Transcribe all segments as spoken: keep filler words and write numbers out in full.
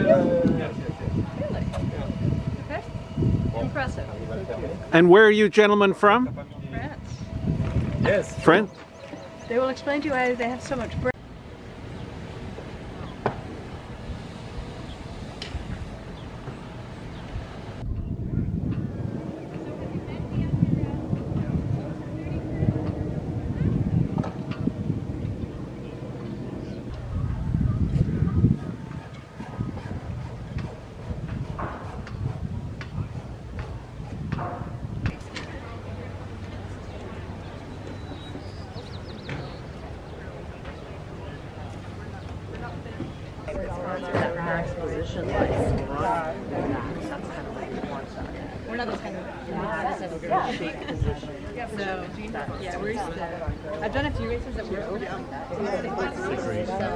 Really? Okay. Impressive. And where are you gentlemen from? France. Yes. France? They will explain to you why they have so much bread. Exposition like we're not those kind of yeah. shake position. So yeah, we're used to. I've done a few races that were open. So,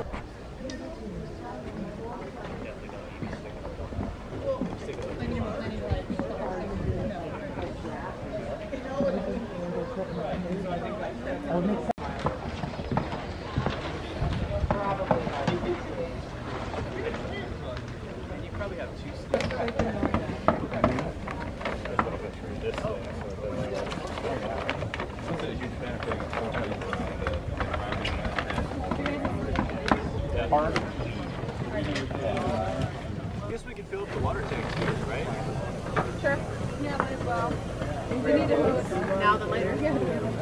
I guess we can fill up the water tanks here, right? sure. Yeah, might as well. We need to move now than later. Yeah.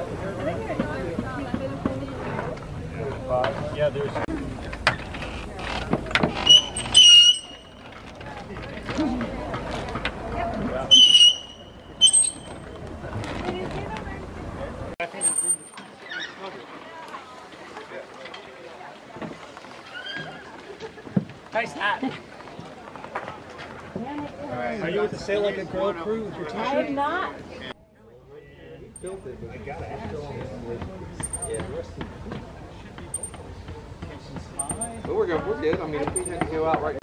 Yeah, there's. Nice hat. Are you with the Sail Like a Girl crew with your t-shirt? I am not. But we're good. We're good. I mean, if we had to go out right.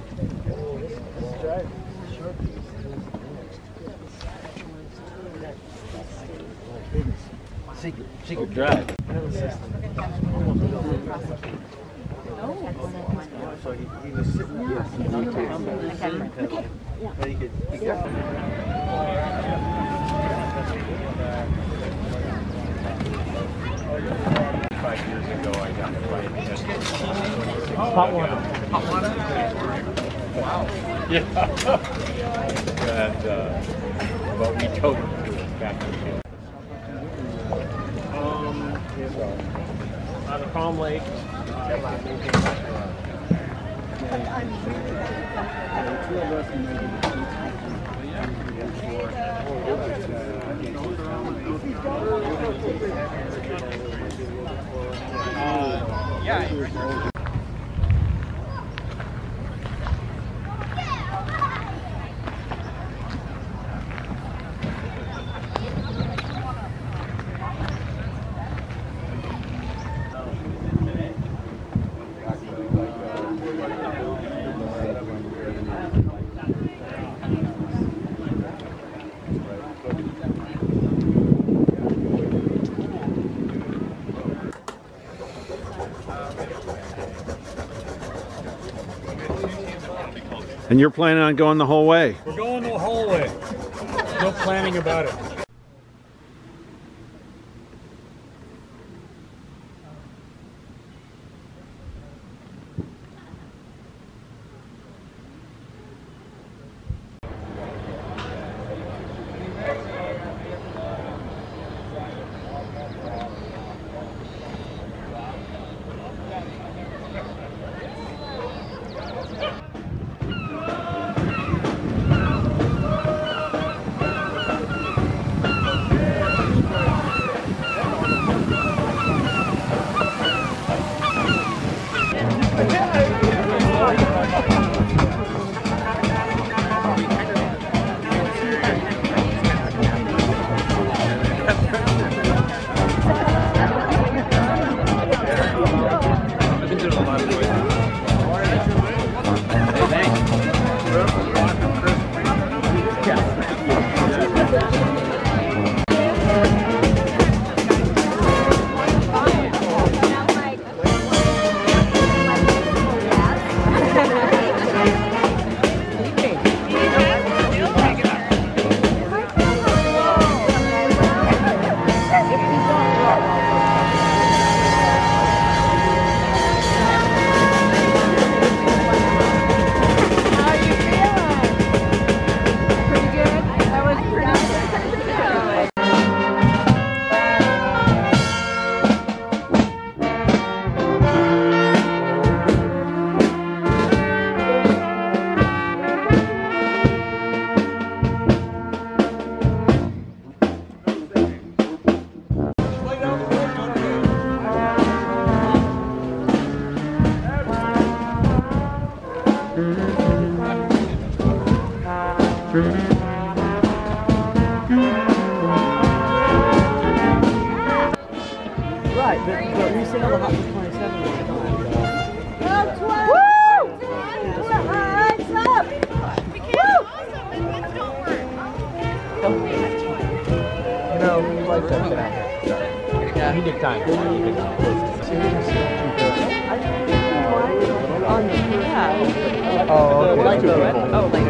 Secret, secret drive. So he, he was sitting up here. But he could. He got Five years ago, I got to play. Hot water. Hot water? Wow. Yeah. And, uh, but we towed him to his factory. Um, on a Palm Lake. Uh, yeah. And you're planning on going the whole way? We're going the whole way. No planning about it. Right, but, but we sailed the Hot twenty-seven all the time. You know, like that. Yeah, he did time. He did time. Yeah. Oh, okay. Like the oh, like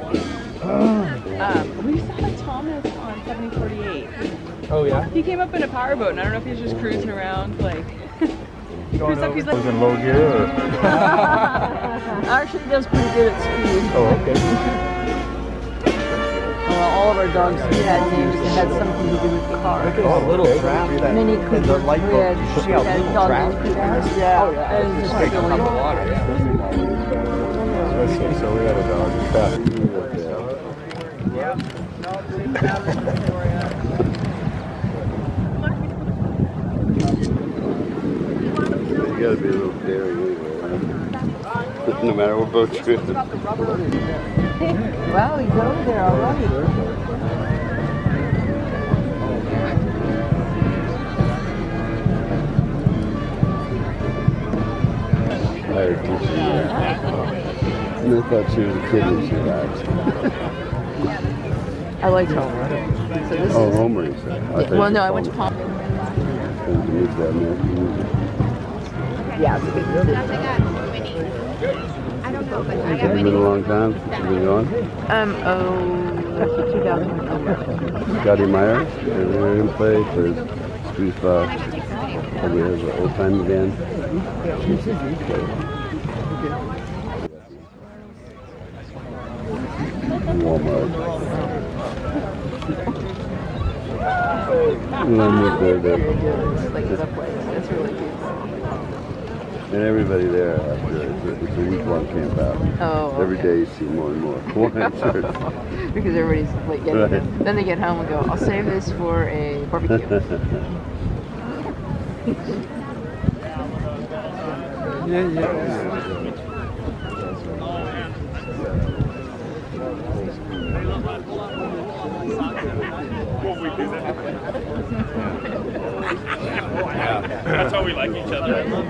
um, we saw Thomas on seventy forty-eight. Oh, yeah? He came up in a powerboat, and I don't know if he was just cruising around, like. Cruise up, he's like. Was in low gear or? Actually, he does pretty good at speed. Oh, okay. Uh, all of our dogs we had names that had something to do with cars. Oh, little trap. Mini Cooper. We had, You see how had little dog trap? names Coopers. Yeah. Oh, yeah. It was just Straight silly. from the water, yeah. So we had a dog. You gotta be a little daring anyway, right? No matter what boat you're in. Wow, he's over there already. I heard teaching that. And I thought she was a kid when she died. I liked Homer. So this Oh, is, Homer, you said. yeah, well, no, I went to Palm. Yeah, it's a big deal. I don't know, but I got It's been many. a long time since you've been gone. Um, oh, two thousand four. Scotty Meyer, they're in play for Street Fox. Probably has an old time band. Walmart. When I moved there, there. Like the place. It's really beautiful. And everybody there after it's a, it's a week-long camp out. Oh, okay. Every day you see more and more. Because everybody's like getting Right. it. Then they get home and go, I'll save this for a barbecue. Yeah, yeah. That's how we like each other.